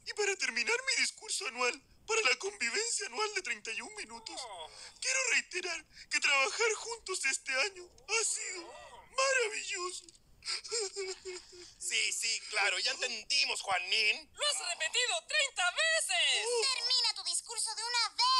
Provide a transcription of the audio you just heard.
Y para terminar mi discurso anual, para la convivencia anual de 31 minutos, quiero reiterar que trabajar juntos este año ha sido maravilloso. Sí, claro, ya entendimos, Juanín. ¡Lo has repetido 30 veces! Oh. Termina tu discurso de una vez.